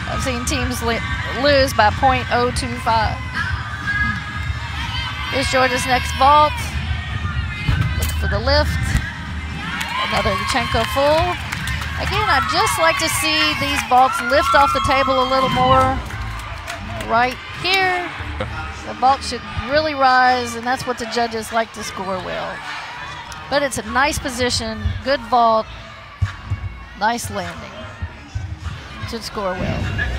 I've seen teams lose by .025. Here's Georgia's next vault. Look for the lift. Another Yurchenko full. Again, I'd just like to see these vaults lift off the table a little more. Right here, the vault should really rise, and that's what the judges like to score well. But it's a nice position, good vault, nice landing. Should score well.